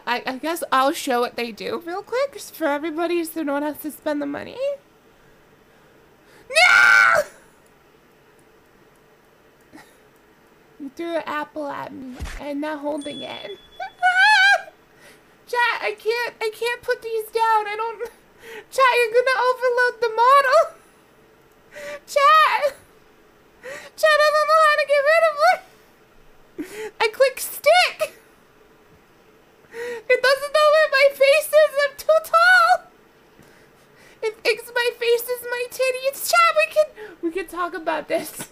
I guess I'll show what they do real quick just for everybody so no one has to spend the money. No! You threw an apple at me and not holding it. Chat, I can't put these down. I don't. Chat, you're gonna overload the model. Chat, I don't know how to get rid of it. I click stick. It doesn't know where my face is. I'm too tall. It thinks my face is my titties. Chat, we can talk about this.